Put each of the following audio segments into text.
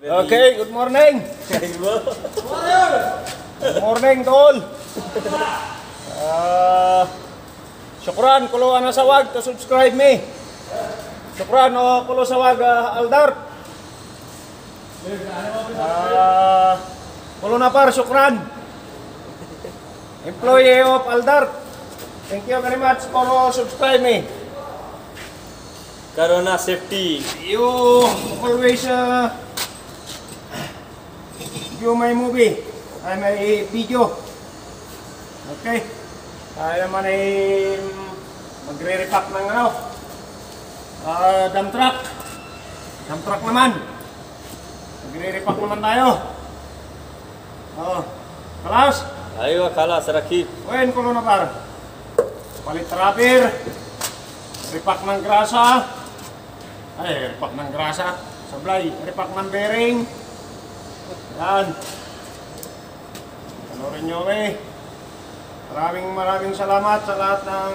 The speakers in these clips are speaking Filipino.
Okay, good morning. Good morning, tol. Syukran kulo ana sawag to subscribe me. Syukran kulo sawag Aldar. Kulo na par syukran. Employee of Aldar. Thank you very much for subscribe me. Corona safety. You always view my movie, my video. Okay. Tayo naman ay magre-repack ng dump truck. Dump truck naman. Magre-repack naman tayo. Kalas. Ayo kalas rakip. Wen kulo na par. Palit trapper. Repack ng grasa. Repack ng grasa. Sablay, repack ng bearing. Yan. Panorin nyo kami. Maraming salamat sa lahat ng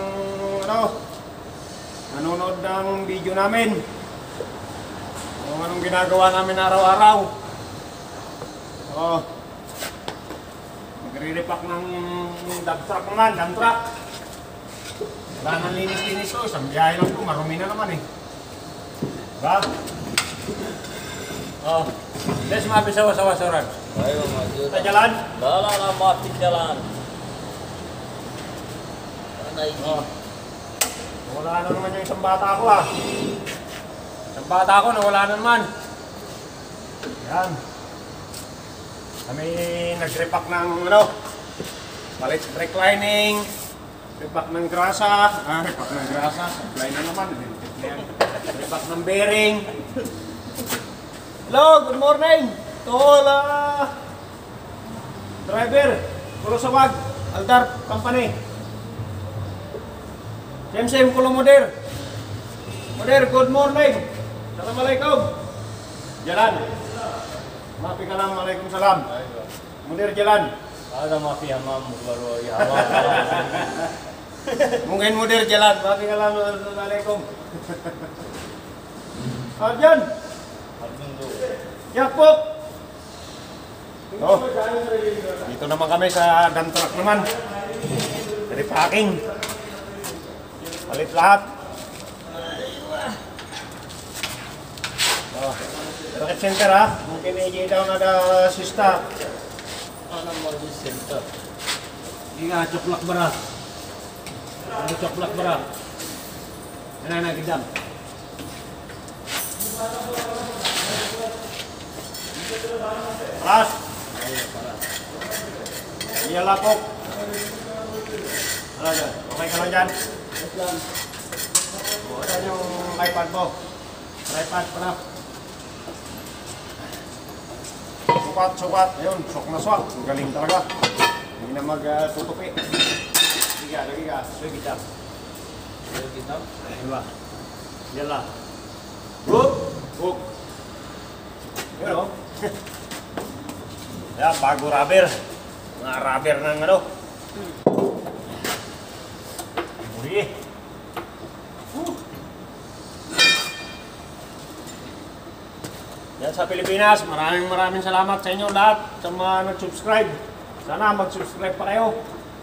nanonood ng video namin. Kung anong ginagawa namin araw-araw. Magre-repack ng dump truck naman, dump truck. Wala nang linis-linis ko, isang biyahe lang ko, marumi na naman eh. Diba? Des mapi sawa-sawa soran. Ayo maju. Kita jalan? Dala mapi jalan. Wala na naman yung isang bata ko Isang bata ko nawala na naman. Yan. Kami nag-repack ng palit brake lining, repack ng grasa, repack ng grasa, supply na naman. Repack ng bearing. Hello, good morning. Tol, driver, kulo sawag, Aldar Company. Same kulo moder. Moder, good morning. Assalamualaikum. Jalan. Maafi kalam, alaikum salam. Moder jalan. Ada mafi hamam baru ya hamam. Mungkin moder jalan. Maafi kalam, alaikum. Arjan. Ya po. Dito naman kami sa dump truck naman. Dari packing. Palit lahat. Rocket center mungkin ini daw ada sista. Ano mo di center? Inga coplak berat. Ada coplak berat. Ana gidam. Paras. Iya lapok. Ada. Okay ka lang dyan. Ada yung iPad mo. iPad pa na. Sukat. Ayun, sok na sok. Ang galing talaga. Hindi na magtutupi. Sige, lagi ka. Suy kita. Ayun ba? Yan lang. Hook. Yun o. Yan, bago rubber. Mga rubber ng Muri. Yan sa Pilipinas, maraming salamat sa inyo lahat sa mga nag-subscribe. Sana mag-subscribe pa kayo.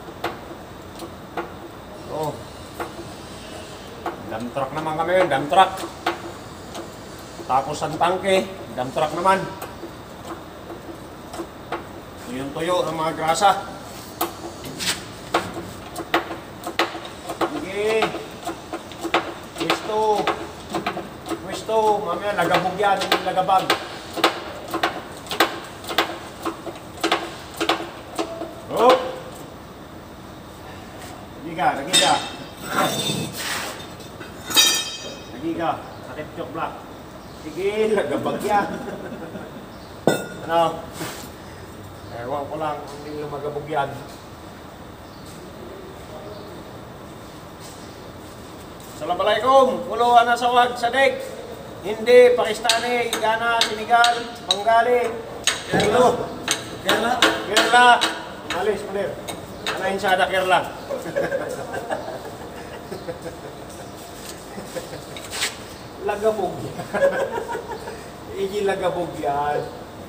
Dump truck naman kami yun, dump truck. Tapos ang tangke, dump truck naman. Yung tuyo ng mga grasa. Sige. Pwesto. Mamaya lagabog yan, hindi lagabag. Lagi ka. Sakit chok black. Sige, lagabag yan. Ewan ko lang, hindi lang magabog yan. Assalamualaikum, kulo ana sawag sadik. Hindi, Pakistani, Ghana, Senegal, Bengali, Kerala. Malis, Munir. Ana insada Kerala. Lagabog. Igilagabog yan.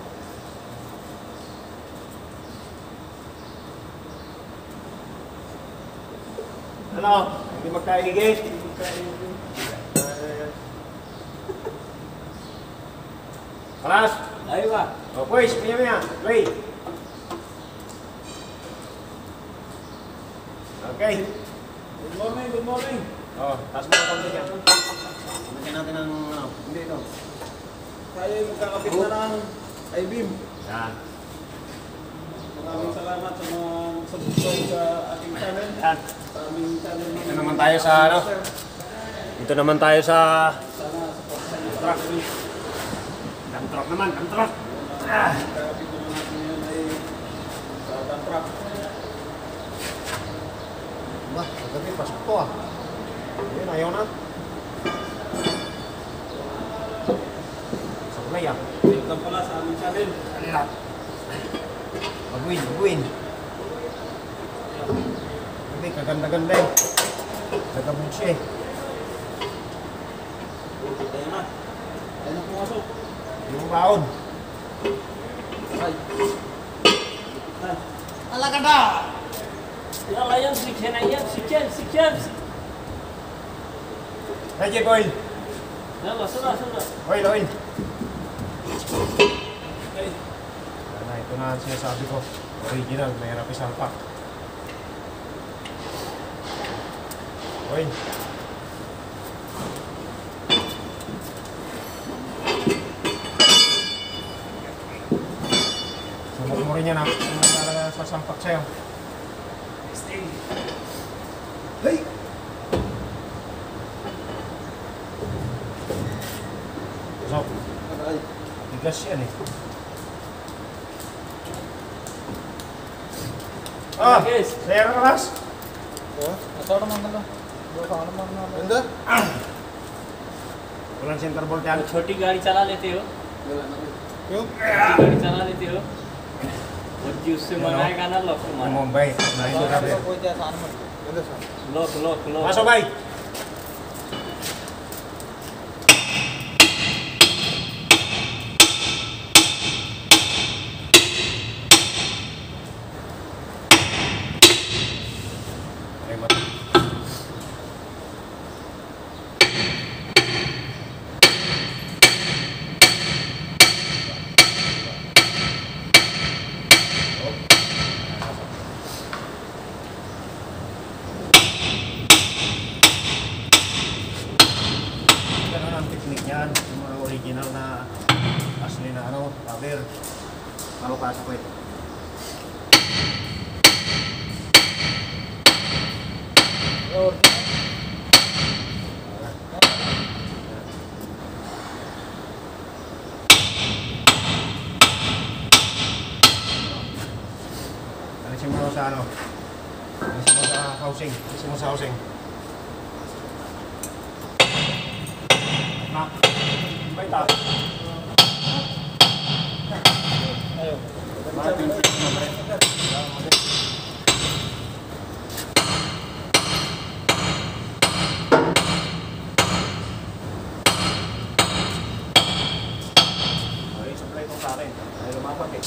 Ano? Hindi magkaigit? Alas! Ayo ba? O, boys, maya. Play. Okay. Good morning, good morning. Oh, taas mo ang konti dyan. Lagyan natin ng, ano, hindi ito. Tayo ay magkakabit na ng I-beam. Yan. Maraming salamat sa mga subscribe sa ating channel. Yan. Sa aming channel. Dito naman tayo sa, ano? Dito naman tayo sa Sana support sa inyo. truck. Dump truck naman, dump truck. Ah. Magkakabit naman natin ngayon ay sa dump truck. Ba, magabi, pasok to ah. Ayun, ayaw na. Sablay ah. Welcome pala sa aming channel. Alila. Baguin, baguin. Hindi, kaganda-ganda eh. Nagabog siya eh. Tayo na. Tayo na pumasok. Yung baon. Ay. Alaga na! Yalla yan, sikyan na yan. Sikyan. Ready, oil. Yalla, sana. Oil, oil. Okay. Ano, ito na ang sinasabi ko. Original, mahirap isalpak. Oil. Sumok mo rin yan ha. Kung talaga sasampak sa'yo. Hey! So, tigas yan eh. Ah! Guys. Saya ka keras? Ito naman na. Ganda? Walang center bolt yan. छोटी गाड़ी चला लेते हो Yung? छोटी गाड़ी चला लेते हो और जी उससे मंगाएगा ना लॉक Yung मारो Mumbai. Nahilo sabi. Lock Pasok bay! Ay, mata. Ganun ang technique niyan, yung mga original na asli na ano, cover. Mapapasok ko ito. Alisin mo sa ano? Alisin mo sa housing. Alisin mo sa housing. Nak. Baik tak? Ayo. Mati. Ay, supply ito sa akin. Ay, lumapat eh.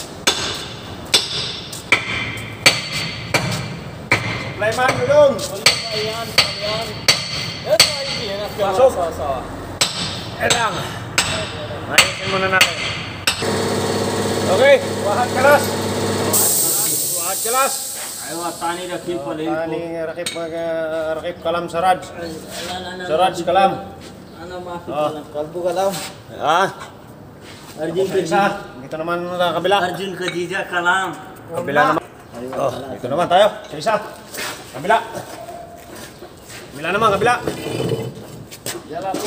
Supply man, gulong! Ayan. Ito ay hindi. Pasok. Sawa. Eh lang. Ayusin muna natin. Okay, wahat keras. Wahat keras. Ayo tani rakip pala Aning rakip kalam saraj. Saraj kalam. Ano maafin Oh. pala? Kalbo kalam. Ah, Arjun isa. Dito naman sa kabila. Arjun Khadija kalam. Kabila naman. Oh, dito naman tayo. Sa isa. Kabila. Kabila naman, kabila. Jala tu.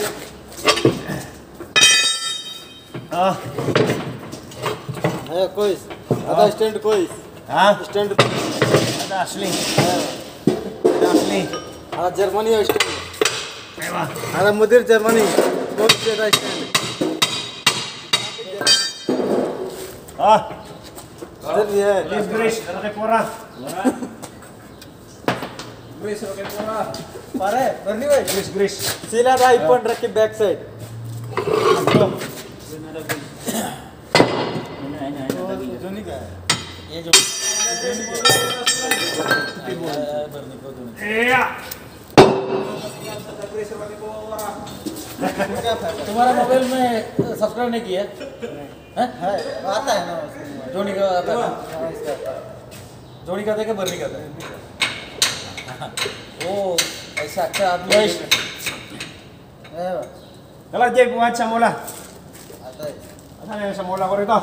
Ah, है कोई आधा stand कोई ha? Stand Ada asli. Ada asli. आधा Germany है stand Ewa. आधा मुदिर जर्मनी कोई से आधा स्टैंड Ah, इधर भी है Liz Grace, rakip pura. Grace rakip pura. अरे बरनी भाई Liz Grace. सीला राइट पॉइंट रख के बैक साइड Ito. जोनी का है ये जो Iya. तुम्हारा मोबाइल में सब्सक्राइब नहीं किया है? है आता है ना उसमें। जोनी का आता है ना? हाँ, इसका आता है। जोनी का का बर्नी का वो ऐसा अच्छा आदमी Guys, है, kalau Jay buat samula. आता है Asan yung samula ko rito?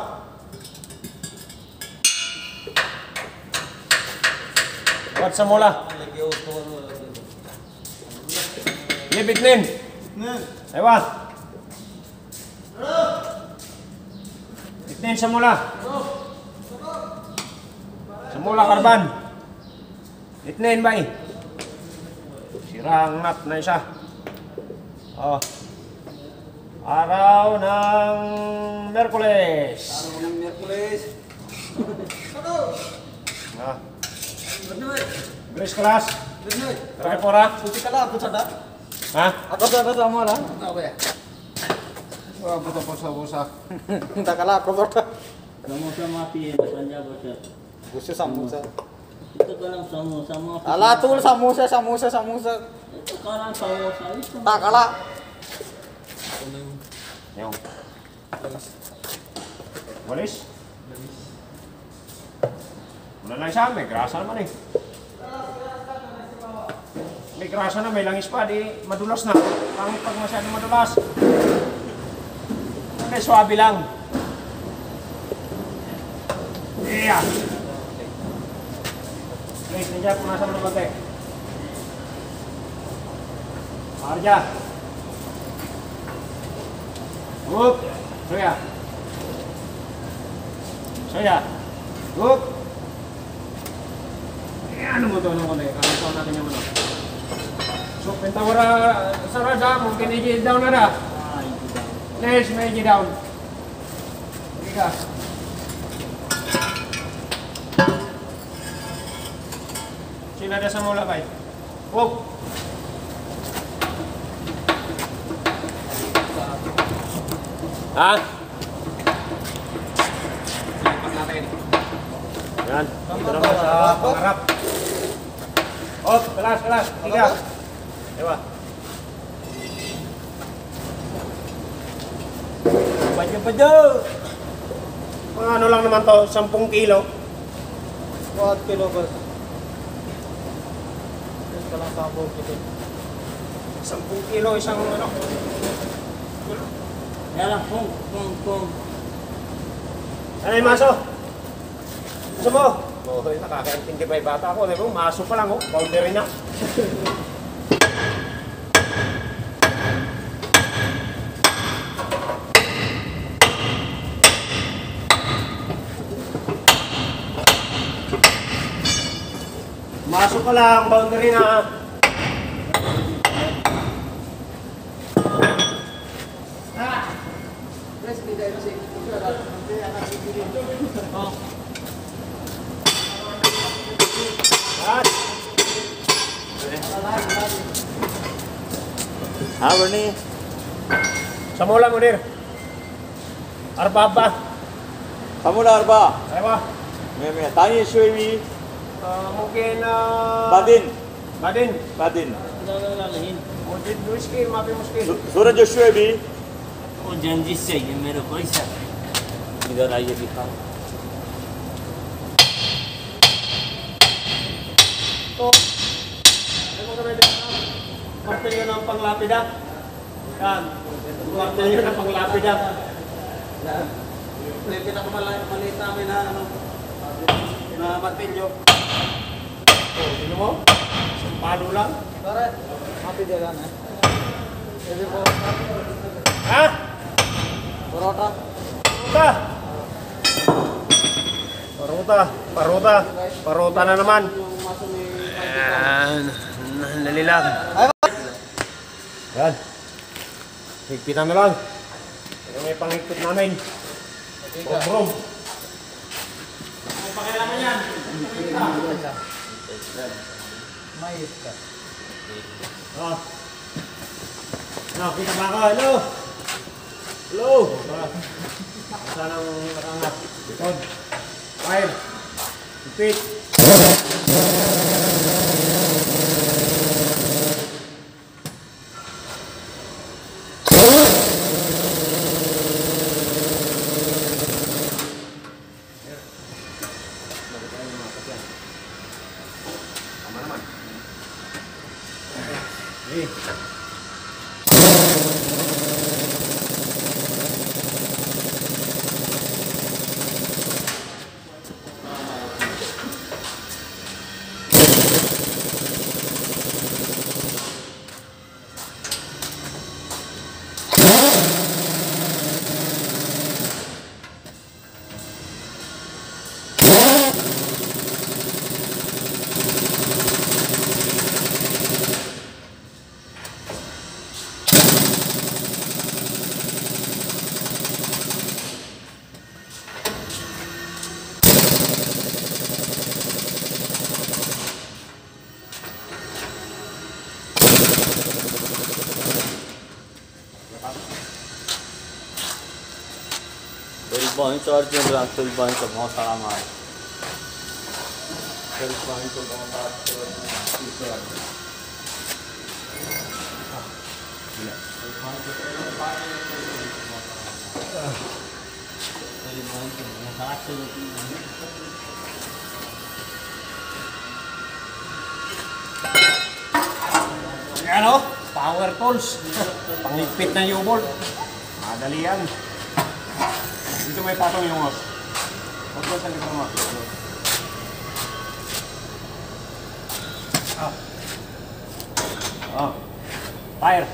Buat samula. लेके उसको Ye bitnin. Ewa. Bitnin samula. Samula karban. Bitnin ba eh? Sirang nut na isa. Oh. Araw ng Merkules. Nah. Beres kelas. Terakhir pora. कुछ कला आपको छोटा Hah? आपको छोटा sama lah apa ya? Wah, betul bosa-bosa. tak kala आपको छोटा Samosa mati ya, Punjab hotel. उससे samosa Itu kalau samosa mati. अला तू समोसा समोसा samosa Itu kalau samosa itu. tak kala Yung. Walis? Wala na isa, may grasa naman eh. May grasa na, may langis pa, di madulas na. Pangit pag masyadong madulas. Hindi, swabe lang. Iya. Guys, nandiyan kung nasa mga bate. Arja. Up. Soya. Soya. Up. Ano mo to ng konti? Ano natin yung ano? So, pentawara sarada, mungkin i down na na. Next, may i down. Ika. Sila ada sa mula bay. Up. Ha? Silipat natin. Yan. Dito naman sa pangarap. Oh, kelas, kelas. Tiga. Ewa. Baju-baju. Mga ano lang naman to, 10 kilo. 4 kilo बस इसका नाम सांबो kilo 10 kilo isang ano. Yalah, kung. Ano yung maso? Gusto mo? Oh, nakakaintindi pa yung bata ko. Diba? Maso pa lang, oh. Boundary na. Maso pa lang, boundary na. Yan. हाँ बनी Sa mula mo, Dir. Arbaba. Samula अरबा Ewa. मैं ताई शुवी Mungkin बादिन Badin. बादिन Lalahin. Mungkin Muskil, Mapi Muskil. सूरज शुवी वो जंजिस चाहिए मेरे को ऐसा. इधर आइए दिखाओ. Ito. Ano mo kami dito? Martilyo ng panglapida. Yan. Martilyo ng panglapida. Yung pinakamaliit namin na ano na martilyo. Oh, sino mo? Isang palo lang. Pare, happy dia kan ya. Jadi Ha? porota. Paruta. Paruta. Paruta. Paruta na naman. Ayan. Nalilang. Yan. Higpitan na lang. Ito may pangigpit namin. Brom. Ang pakilaman yan. Mais ka. Oh. No, kita ba ako? Hello? Hello? Saan ang nakangat? Likod. Fire. Repeat. Tama naman. Okay. Points और जो transfer points का बहुत सारा माल Yan o, power tools. Pangligpit na U-bolt. Madali yan. Dito may patong yung os. Huwag mo sa likod mo. Fire.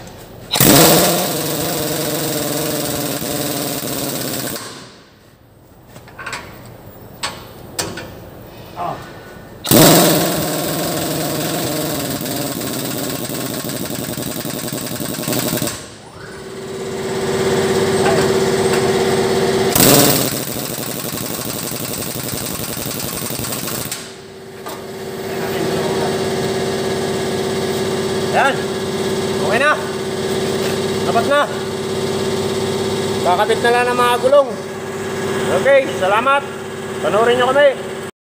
Yan. Okay na. Dapat na. Kakabit na lang ng mga gulong. Okay, salamat. Panoorin nyo kami.